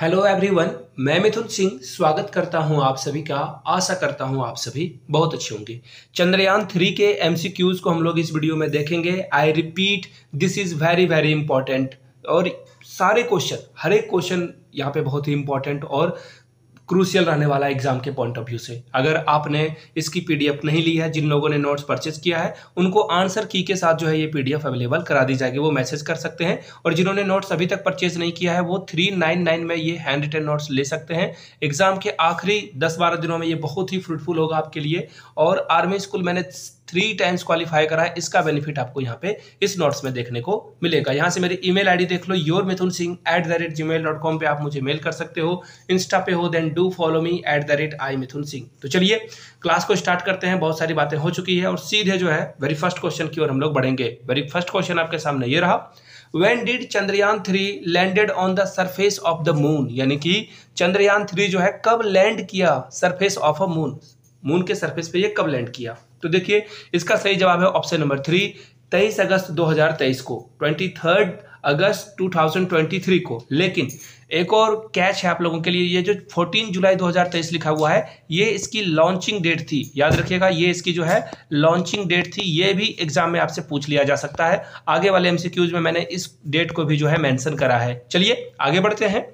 Hello everyone, मैं मिथुन सिंह स्वागत करता हूं आप सभी का। आशा करता हूं आप सभी बहुत अच्छे होंगे। चंद्रयान 3 के एमसीक्यूज को हम लोग इस वीडियो में देखेंगे। I repeat, this is very very important. और सारे क्वेश्चन, हर एक क्वेश्चन यहाँ पे बहुत ही इंपॉर्टेंट और क्रूशियल रहने वाला है एग्जाम के पॉइंट ऑफ व्यू से। अगर आपने इसकी पीडीएफ नहीं ली है, जिन लोगों ने नोट्स परचेज किया है उनको आंसर की के साथ जो है ये पीडीएफ अवेलेबल करा दी जाएगी, वो मैसेज कर सकते हैं। और जिन्होंने नोट्स अभी तक परचेज नहीं किया है वो 399 में ये हैंड रिटन नोट्स ले सकते हैं। एग्जाम के आखिरी 10-12 दिनों में ये बहुत ही फ्रूटफुल होगा आपके लिए। और आर्मी स्कूल मैंने 3 टाइम्स क्वालिफाई करा है, इसका बेनिफिट आपको यहाँ पे इस नोट्स में देखने को मिलेगा। यहाँ से मेरी ईमेल आईडी देख लो, yourmithunSingh@gmail.com पे आप मुझे मेल कर सकते हो। इंस्टा पे हो then do follow me @iMithunSingh। तो चलिए क्लास को स्टार्ट करते हैं। बहुत सारी बातें हो चुकी है और सीधे जो है वेरी फर्स्ट क्वेश्चन की ओर हम लोग बढ़ेंगे। वेरी फर्स्ट क्वेश्चन आपके सामने ये रहा, When did Chandrayaan 3 landed on the surface of the moon? यानी कि चंद्रयान 3 जो है कब लैंड किया surface of a moon, moon के सरफेस पे ये कब लैंड किया? तो देखिए इसका सही जवाब है ऑप्शन नंबर 3, 23 अगस्त 2023 को, 23 अगस्त 2023 को। लेकिन एक और कैच है आप लोगों के लिए, ये जो 14 जुलाई 2023 लिखा हुआ है ये इसकी लॉन्चिंग डेट थी। याद रखिएगा, ये इसकी जो है लॉन्चिंग डेट थी। ये भी एग्जाम में आपसे पूछ लिया जा सकता है। आगे वाले एमसीक्यूज में मैंने इस डेट को भी जो है मेंशन करा है। चलिए आगे बढ़ते हैं।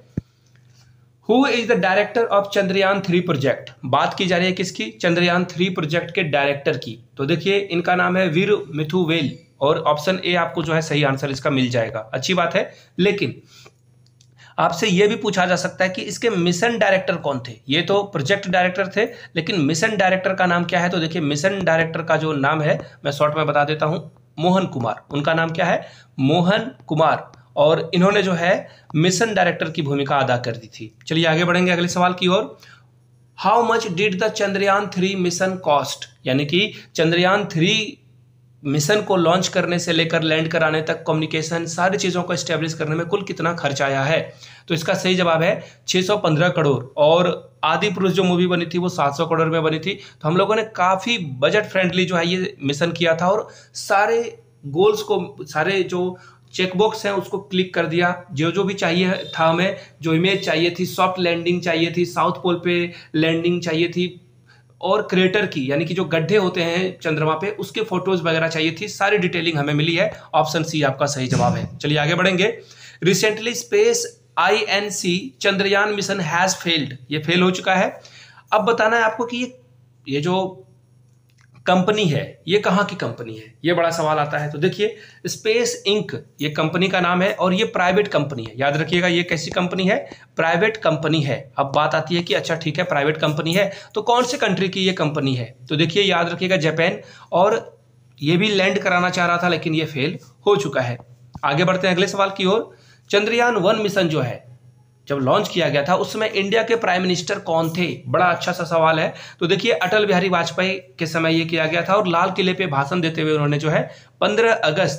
Who is the director of Chandrayaan 3 project? बात की जा रही है किसकी? चंद्रयान 3 प्रोजेक्ट के डायरेक्टर की। तो देखिए इनका नाम है वीर मिथुवेल और ऑप्शन ए आपको जो है सही आंसर इसका मिल जाएगा। अच्छी बात है। लेकिन आपसे यह भी पूछा जा सकता है कि इसके मिशन डायरेक्टर कौन थे? ये तो प्रोजेक्ट डायरेक्टर थे, लेकिन मिशन डायरेक्टर का नाम क्या है? तो देखिए मिशन डायरेक्टर का जो नाम है मैं शॉर्ट में बता देता हूं, मोहन कुमार। उनका नाम क्या है? मोहन कुमार। और इन्होंने जो है मिशन डायरेक्टर की भूमिका अदा कर दी थी। चलिए आगे बढ़ेंगे अगले सवाल की ओर। How much did the Chandrayaan 3 mission cost? यानी कि चंद्रयान 3 मिशन को लॉन्च करने से लेकर लैंड कराने तक, कम्युनिकेशन, सारी चीज़ों को एस्टेब्लिश करने में कुल कितना खर्च आया है? तो इसका सही जवाब है 615 करोड़। और आदि पुरुष जो मूवी बनी थी वो 700 करोड़ में बनी थी। तो हम लोगों ने काफ़ी बजट फ्रेंडली जो है ये मिशन किया था और सारे गोल्स को, सारे जो चेकबॉक्स हैं उसको क्लिक कर दिया। जो जो भी चाहिए था हमें, जो इमेज चाहिए थी, सॉफ्ट लैंडिंग चाहिए थी, साउथ पोल पे लैंडिंग चाहिए थी, और क्रेटर की यानी कि जो गड्ढे होते हैं चंद्रमा पे उसके फोटोज वगैरह चाहिए थी, सारी डिटेलिंग हमें मिली है। ऑप्शन सी आपका सही जवाब है। चलिए आगे बढ़ेंगे। Recently space INC Chandrayaan mission has failed, ये फेल हो चुका है। अब बताना है आपको कि ये जो कंपनी है ये कहाँ की कंपनी है, ये बड़ा सवाल आता है। तो देखिए स्पेस इंक ये कंपनी का नाम है और ये प्राइवेट कंपनी है। याद रखिएगा ये कैसी कंपनी है? प्राइवेट कंपनी है। अब बात आती है कि अच्छा ठीक है प्राइवेट कंपनी है तो कौन से कंट्री की ये कंपनी है? तो देखिए याद रखिएगा जापान। और ये भी लैंड कराना चाह रहा था लेकिन ये फेल हो चुका है। आगे बढ़ते हैं अगले सवाल की ओर। चंद्रयान 1 मिशन जो है जब लॉन्च किया गया था उस समय इंडिया के प्राइम मिनिस्टर कौन थे? बड़ा अच्छा सा सवाल है। तो देखिए अटल बिहारी वाजपेयी के समय ये किया गया था और लाल किले पे भाषण देते हुए उन्होंने जो है 15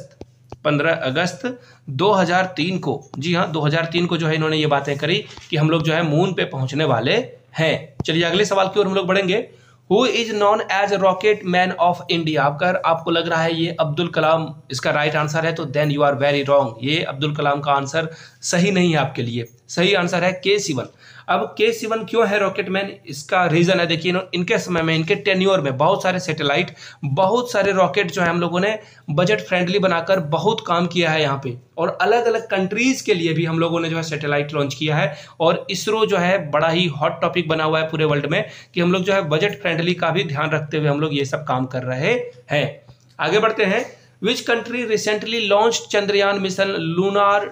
अगस्त 2003 को, जी हाँ 2003 को जो है इन्होंने ये बातें करी कि हम लोग जो है मून पे पहुंचने वाले हैं। चलिए अगले सवाल की ओर हम लोग बढ़ेंगे। Who is known as rocket man of India? अगर आपको लग रहा है ये अब्दुल कलाम इसका राइट आंसर है तो then you are very wrong. ये अब्दुल कलाम का आंसर सही नहीं है आपके लिए। सही आंसर है K-Sivan। अब K-Sivan क्यों है रॉकेटमैन? इसका रीजन है, देखिए इनके समय में, इनके टेन्योर में बहुत सारे सैटेलाइट, बहुत सारे रॉकेट जो है हम लोगों ने बजट फ्रेंडली बनाकर बहुत काम किया है यहाँ पे। और अलग अलग कंट्रीज के लिए भी हम लोगों ने जो है सैटेलाइट लॉन्च किया है। और इसरो जो है बड़ा ही हॉट टॉपिक बना हुआ है पूरे वर्ल्ड में कि हम लोग जो है बजट फ्रेंडली का भी ध्यान रखते हुए हम लोग ये सब काम कर रहे हैं। आगे बढ़ते हैं। Which country recently launched Chandrayaan mission lunar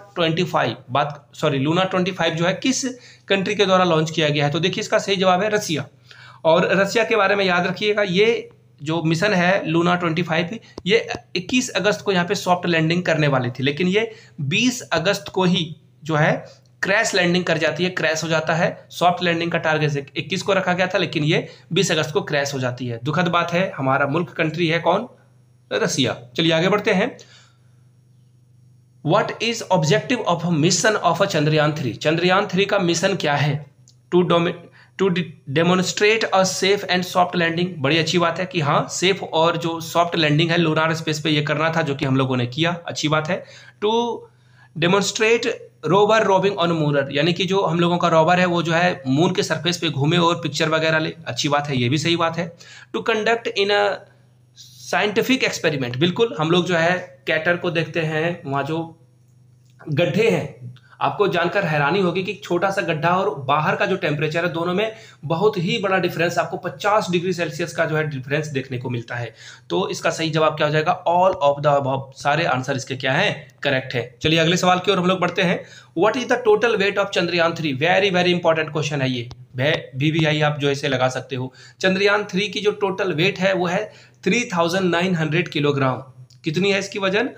25 जो है किस कंट्री के द्वारा लॉन्च किया गया है? तो देखिए इसका सही जवाब है रसिया। और रसिया के बारे में याद रखिएगा, ये जो मिशन है लूना 25 ये 21 अगस्त को यहाँ पे सॉफ्ट लैंडिंग करने वाली थी, लेकिन ये 20 अगस्त को ही जो है क्रैश लैंडिंग कर जाती है, क्रैश हो जाता है। सॉफ्ट लैंडिंग का टारगेट 21 को रखा गया था लेकिन ये 20 अगस्त को क्रैश हो जाती है। दुखद बात है। हमारा मुल्क कंट्री है कौन? रसिया। चलिए आगे बढ़ते हैं। What is objective of mission of a Chandrayaan 3? Chandrayaan 3 का मिशन क्या है? To demonstrate a safe and soft landing. बड़ी अच्छी बात है कि हाँ सेफ और जो सॉफ्ट लैंडिंग है लूनार स्पेस पे ये करना था, जो कि हम लोगों ने किया। अच्छी बात है। To demonstrate rover roving on moon, यानी कि जो हम लोगों का रोवर है वो जो है मून के सरफेस पे घूमे और पिक्चर वगैरह ले। अच्छी बात है, ये भी सही बात है। To conduct in a scientific experiment, बिल्कुल हम लोग जो है कैटर को देखते हैं, वहाँ जो गड्ढे हैं, आपको जानकर हैरानी होगी कि छोटा सा गड्ढा और बाहर का जो टेम्परेचर है दोनों में बहुत ही बड़ा डिफरेंस, आपको 50 डिग्री सेल्सियस का जो है डिफरेंस देखने को मिलता है। तो इसका सही जवाब क्या हो जाएगा? ऑल ऑफ द अबव, सारे आंसर इसके क्या हैं? करेक्ट है। चलिए अगले सवाल की ओर हम लोग बढ़ते हैं। What is the total weight of Chandrayaan 3? Very very important question है ये, VVI आप जो इसे लगा सकते हो। चंद्रयान 3 की जो टोटल वेट है वो है 3900 किलोग्राम। कितनी है इसकी वजन?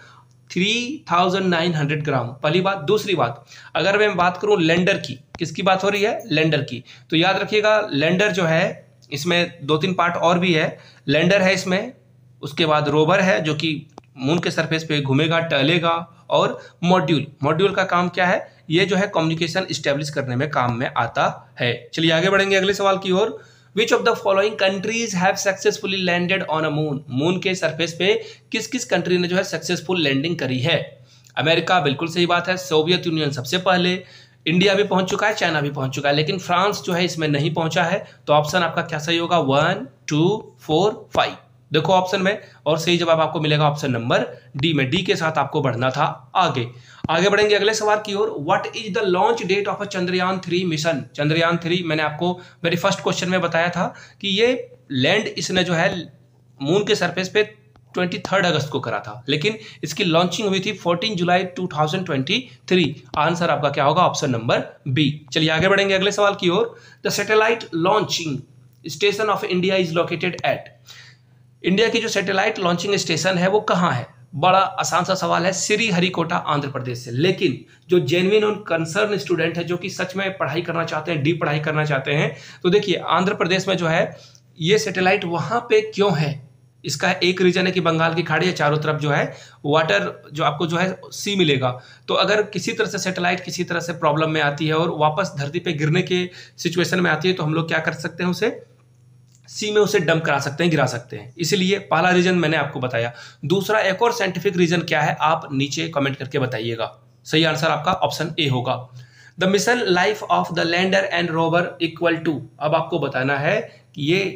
3900 ग्राम। पहली बात। दूसरी बात, अगर मैं बात करूं लैंडर की, किसकी बात हो रही है? लैंडर की। तो याद रखिएगा लैंडर जो है इसमें 2-3 पार्ट और भी है। लैंडर है इसमें, उसके बाद रोवर है जो कि मून के सरफेस पे घूमेगा टहलेगा, और मॉड्यूल का काम क्या है? ये जो है कम्युनिकेशन स्टेब्लिश करने में काम में आता है। चलिए आगे बढ़ेंगे अगले सवाल की ओर। Which of the following countries have successfully landed on a moon? Moon के सरफेस पे किस किस कंट्री ने जो है सक्सेसफुल लैंडिंग करी है? अमेरिका, बिल्कुल सही बात है। सोवियत यूनियन सबसे पहले, इंडिया भी पहुंच चुका है, चाइना भी पहुंच चुका है, लेकिन फ्रांस जो है इसमें नहीं पहुंचा है। तो ऑप्शन आपका क्या सही होगा? 1, 2, 4, 5 देखो ऑप्शन में, और सही जवाब आपको मिलेगा ऑप्शन नंबर डी में। डी के साथ आपको बढ़ना था आगे। आगे बढ़ेंगे अगले सवाल की ओर। What is the launch date of a Chandrayaan 3 mission? Chandrayaan 3 मैंने आपको मेरे फर्स्ट क्वेश्चन में बताया था कि ये लैंड इसने जो है मून के सरफेस पे 23 अगस्त को करा था, लेकिन इसकी लॉन्चिंग हुई थी 14 जुलाई 2023। आंसर आपका क्या होगा? Option number B. चलिए आगे बढ़ेंगे अगले सवाल की ओर। The satellite launching station of India is located at? India की जो सैटेलाइट लॉन्चिंग स्टेशन है वो कहाँ है? बड़ा आसान सा सवाल है, श्रीहरिकोटा आंध्र प्रदेश से। लेकिन जो जेन्युइन और कंसर्न स्टूडेंट है जो कि सच में पढ़ाई करना चाहते हैं, डीप पढ़ाई करना चाहते हैं, तो देखिए आंध्र प्रदेश में जो है ये सैटेलाइट वहां पे क्यों है? इसका एक रीजन है कि बंगाल की खाड़ी है, चारों तरफ जो है वाटर, जो आपको जो है सी मिलेगा। तो अगर किसी तरह से सैटेलाइट किसी तरह से प्रॉब्लम में आती है और वापस धरती पे गिरने के सिचुएशन में आती है, तो हम लोग क्या कर सकते हैं? उसे सी में उसे डंप करा सकते हैं, गिरा सकते हैं। इसलिए पहला रीजन मैंने आपको बताया। दूसरा एक और साइंटिफिक रीजन क्या है, आप नीचे कमेंट करके बताइएगा। सही आंसर आपका ऑप्शन ए होगा। The mission life of the lander and rover equal to, अब आपको बताना है कि ये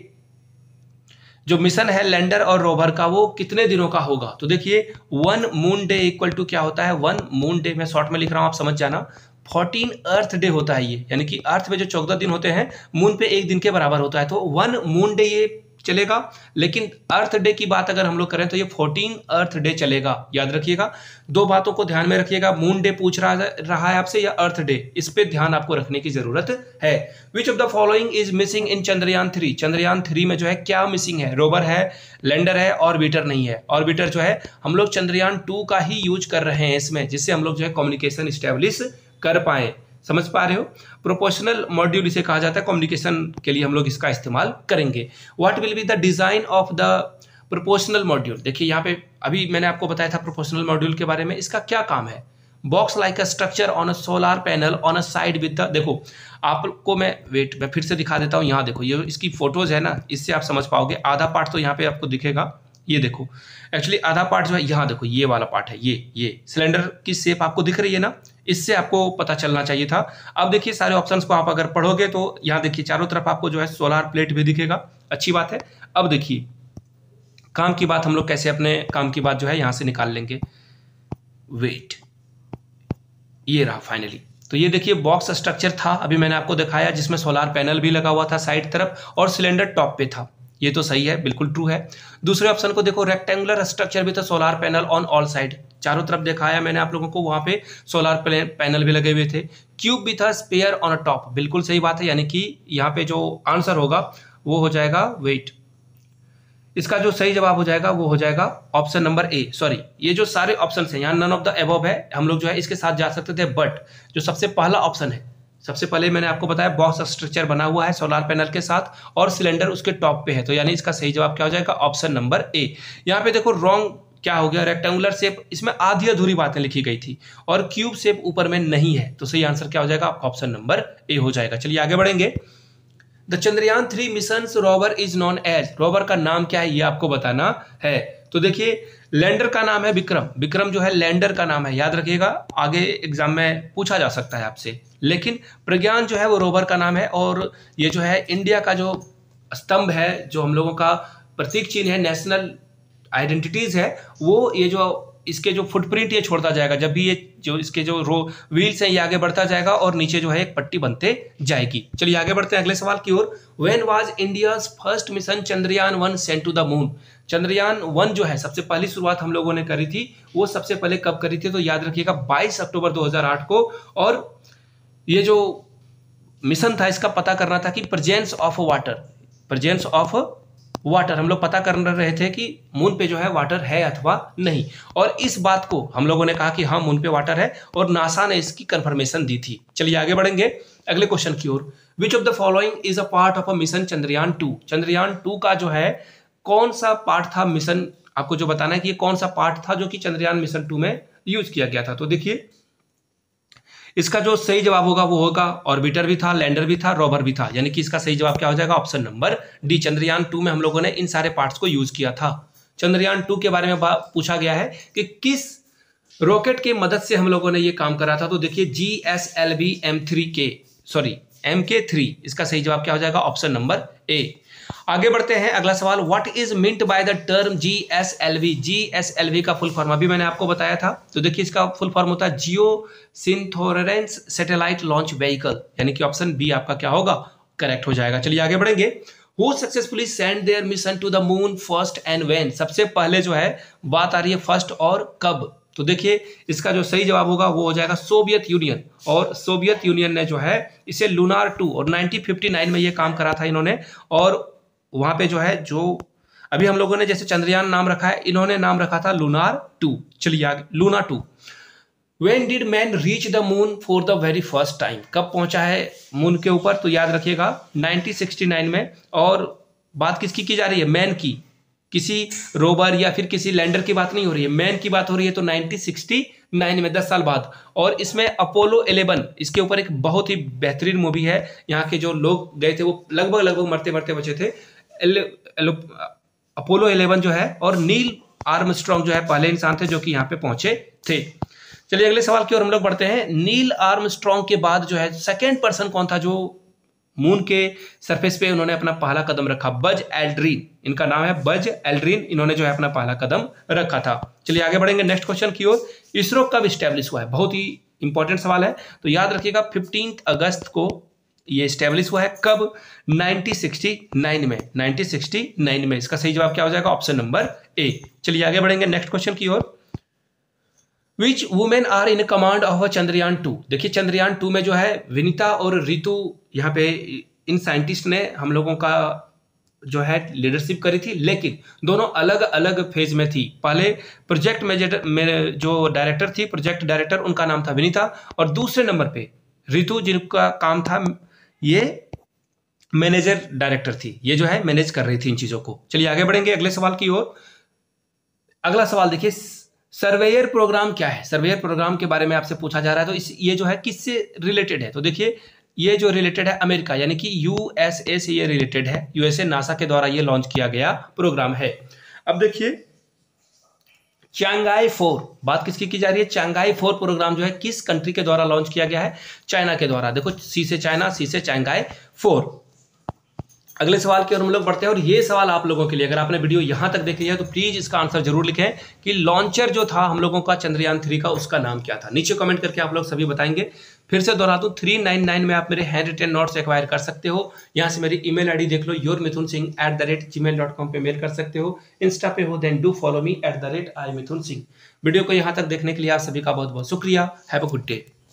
जो मिशन है लैंडर और रोवर का वो कितने दिनों का होगा। तो देखिए 1 मून डे इक्वल टू क्या होता है? 1 मून डे, मैं शॉर्ट में लिख रहा हूं, आप समझ जाना। 14 अर्थ डे होता है ये, यानी कि अर्थ में जो 14 दिन होते हैं मून पे एक दिन के बराबर होता है। तो 1 मून डे ये चलेगा, लेकिन अर्थ डे की बात अगर हम लोग करें तो ये 14 अर्थ डे चलेगा। याद रखिएगा, दो बातों को ध्यान में रखिएगा, मून डे पूछ रहा है आपसे या अर्थ डे, इस पे ध्यान आपको रखने की जरूरत है। Which of the following is missing in Chandrayaan 3? Chandrayaan 3 में जो है क्या मिसिंग है? रोवर है, लैंडर है, ऑर्बिटर नहीं है। ऑर्बिटर जो है हम लोग चंद्रयान 2 का ही यूज कर रहे हैं इसमें, जिससे हम लोग जो है कम्युनिकेशन स्टेब्लिश कर पाए। समझ पा रहे हो? प्रोपोर्शनल मॉड्यूल इसे कहा जाता है, कम्युनिकेशन के लिए हम लोग इसका इस्तेमाल करेंगे। What will be the design of the proportional module? देखिए यहाँ पे अभी मैंने आपको बताया था प्रोपोर्शनल मॉड्यूल के बारे में, इसका क्या काम है? Box like a structure on a solar panel on a side with the, देखो आपको मैं फिर से दिखा देता हूँ। यहाँ देखो, ये इसकी फोटोज है ना, इससे आप समझ पाओगे। आधा पार्ट तो यहाँ पे आपको दिखेगा, ये देखो एक्चुअली आधा पार्ट जो है यहाँ देखो, ये वाला पार्ट है, ये सिलेंडर की शेप आपको दिख रही है ना, इससे आपको पता चलना चाहिए था। अब देखिए सारे ऑप्शंस को आप अगर पढ़ोगे तो यहाँ देखिए चारों तरफ आपको जो है सोलर प्लेट भी दिखेगा। अच्छी बात है। अब देखिए काम की बात हम लोग कैसे अपने काम की बात जो है यहाँ से निकाल लेंगे। वेट, ये रहा फाइनली। तो ये देखिए बॉक्स स्ट्रक्चर था, अभी मैंने आपको दिखाया, जिसमें सोलर पैनल भी लगा हुआ था साइड तरफ और सिलेंडर टॉप पे था। ये तो सही है, बिल्कुल ट्रू है। दूसरे ऑप्शन को देखो, रेक्टेंगुलर स्ट्रक्चर भी था, solar panel on all side, चारों तरफ दिखाया मैंने आप लोगों को, वहां पे सोलर पैनल भी लगे हुए थे। क्यूब भी था, स्पेयर ऑन अ टॉप, बिल्कुल सही बात है। यानी कि यहाँ पे जो आंसर होगा वो हो जाएगा वेट। इसका जो सही जवाब हो जाएगा वो हो जाएगा ऑप्शन नंबर ए। सॉरी, ये जो सारे ऑप्शन हैं यहाँ नन ऑफ द अबव है, हम लोग जो है इसके साथ जा सकते थे, बट जो सबसे पहला ऑप्शन है, सबसे पहले मैंने आपको बताया बॉक्स स्ट्रक्चर बना हुआ है सोलर पैनल के साथ और सिलेंडर उसके टॉप पे है, तो यानी इसका सही जवाब क्या हो जाएगा? Option number A. यहाँ पे देखो रॉन्ग क्या हो गया, रेक्टेंगुलर शेप, इसमें आधी अधूरी बातें लिखी गई थी और क्यूब शेप ऊपर में नहीं है, तो सही आंसर क्या हो जाएगा? ऑप्शन नंबर ए हो जाएगा। चलिए आगे बढ़ेंगे। The Chandrayaan 3 mission rover is known as, rover का नाम क्या है ये आपको बताना है। तो देखिए लैंडर का नाम है विक्रम। विक्रम जो है लैंडर का नाम है, याद रखिएगा, आगे एग्जाम में पूछा जा सकता है आपसे। लेकिन प्रज्ञान जो है वो रोवर का नाम है। और ये जो है इंडिया का जो स्तंभ है, जो हम लोगों का प्रतीक चिन्ह है, नेशनल आइडेंटिटीज है, वो ये जो इसके जो फुटप्रिंट ये छोड़ता जाएगा, जब भी ये जो इसके जो रो व्हील्स हैं ये आगे बढ़ता जाएगा और नीचे जो है एक पट्टी बनते जाएगी। चलिए आगे बढ़ते हैं अगले सवाल की ओर। When was India's first mission Chandrayaan 1 sent to the moon? Chandrayaan 1 जो है सबसे पहली शुरुआत हम लोगों ने करी थी, वो सबसे पहले कब करी थी? तो याद रखिएगा 22 अक्टूबर 2008 को। और ये जो मिशन था इसका पता करना था कि प्रेजेंस ऑफ वाटर हम लोग पता कर रहे थे कि मून पे जो है वाटर है अथवा नहीं। और इस बात को हम लोगों ने कहा कि हाँ मून पे वाटर है, और नासा ने इसकी कंफर्मेशन दी थी। चलिए आगे बढ़ेंगे अगले क्वेश्चन की ओर। Which of the following is a part of a mission Chandrayaan 2? Chandrayaan 2 का जो है कौन सा पार्ट था मिशन, आपको जो बताना है कि ये कौन सा पार्ट था जो कि चंद्रयान मिशन 2 में यूज किया गया था। तो देखिए इसका जो सही जवाब होगा वो होगा ऑर्बिटर भी था, लैंडर भी था, रोवर भी था, यानी कि इसका सही जवाब क्या हो जाएगा? Option number D. चंद्रयान 2 में हम लोगों ने इन सारे पार्ट्स को यूज किया था। चंद्रयान 2 के बारे में पूछा गया है कि किस रॉकेट की मदद से हम लोगों ने ये काम करा था। तो देखिए GSLV MK3, इसका सही जवाब क्या हो जाएगा? Option number A. आगे बढ़ते हैं अगला सवाल। What is meant by the term GSLV? GSLV का फुल फॉर्म अभी मैंने आपको बताया था। तो देखिए इसका फुल फॉर्म होता है geosynchronous satellite launch vehicle, यानी कि ऑप्शन बी आपका क्या होगा? करेक्ट हो जाएगा। चलिए आगे बढ़ेंगे। Who successfully send their mission to the moon first and when? सबसे पहले जो है बात आ रही है फर्स्ट और कब। तो देखिए इसका जो सही जवाब होगा वो हो जाएगा सोवियत यूनियन। और सोवियत यूनियन ने जो है इसे लूनार 2 और 1959 में ये काम करा था इन्होंने। और वहां पे जो है जो अभी हम लोगों ने जैसे चंद्रयान नाम रखा है, इन्होंने नाम रखा था लूनार 2। चलिए आगे, Luna 2। When did man reach the moon for the very first time? कब पहुंचा है मून के ऊपर? तो याद रखिएगा 1969 में। और बात किसकी की जा रही है? मैन की। किसी रोवर या फिर किसी लैंडर की बात नहीं हो रही है, मैन की बात हो रही है। तो 1969 में, 10 साल बाद। और इसमें अपोलो 11 इसके ऊपर एक बहुत ही बेहतरीन मूवी है। यहाँ के जो लोग गए थे वो लगभग मरते मरते बचे थे। अपोलो 11 जो है, और नील आर्मस्ट्रॉन्ग जो है पहले इंसान थे जो कि यहाँ पे पहुंचे थे। चलिए अगले सवाल की ओर हम लोग बढ़ते हैं। नील आर्मस्ट्रॉन्ग के बाद जो है सेकंड पर्सन कौन था जो मून के सरफेस पे उन्होंने अपना पहला कदम रखा? बज एल्ड्रिन, इनका नाम है बज एल्ड्रिन। इन्होंने जो है अपना पहला कदम रखा था। चलिए आगे बढ़ेंगे नेक्स्ट क्वेश्चन की ओर। इसरो कब स्टैब्लिश हुआ है? बहुत ही इंपॉर्टेंट सवाल है। तो याद रखिएगा 15 अगस्त को ये स्टैब्लिश हुआ है। कब? 1969 में। 1969 में। इसका सही जवाब क्या हो जाएगा? Option number A. चलिए आगे बढ़ेंगे नेक्स्ट क्वेश्चन की ओर। Which women are in command of Chandrayaan 2? देखिए चंद्रयान 2 में जो है विनीता और रितु, यहाँ पे इन साइंटिस्ट ने हम लोगों का जो है लीडरशिप करी थी, लेकिन दोनों अलग अलग फेज में थी। पहले प्रोजेक्ट में जो डायरेक्टर थी, प्रोजेक्ट डायरेक्टर, उनका नाम था विनीता। और दूसरे नंबर पे रितु, जिनका काम था ये मैनेजर डायरेक्टर थी, ये जो है मैनेज कर रही थी इन चीजों को। चलिए आगे बढ़ेंगे अगले सवाल की ओर। अगला सवाल देखिए, सर्वेयर प्रोग्राम क्या है? सर्वेयर प्रोग्राम के बारे में आपसे पूछा जा रहा है। तो ये जो है किससे रिलेटेड है? तो देखिए ये जो रिलेटेड है अमेरिका, यानी कि USA से ये रिलेटेड है। USA नासा के द्वारा ये लॉन्च किया गया प्रोग्राम है। अब देखिए चांगाई 4, बात किसकी की जा रही है? चांगाई 4 प्रोग्राम जो है किस कंट्री के द्वारा लॉन्च किया गया है? चाइना के द्वारा। देखो सी से चाइना, सी से चांगाई 4। अगले सवाल की ओर हम लोग बढ़ते हैं। और ये सवाल आप लोगों के लिए, अगर आपने वीडियो यहां तक देख लिया है तो प्लीज इसका आंसर जरूर लिखें कि लॉन्चर जो था हम लोगों का चंद्रयान 3 का, उसका नाम क्या था? नीचे कमेंट करके आप लोग सभी बताएंगे। फिर से दोहरा दूं, 399 में आप मेरे हैंड रिटन नोट्स एक्वायर कर सकते हो। यहाँ से मेरी ईमेल आईडी देख लो, yourmithunsingh@gmail.com पे मेल कर सकते हो। इंस्टा पे हो then do follow me @imithunsingh। Video को यहाँ तक देखने के लिए आप सभी का बहुत बहुत शुक्रिया। Have a good day.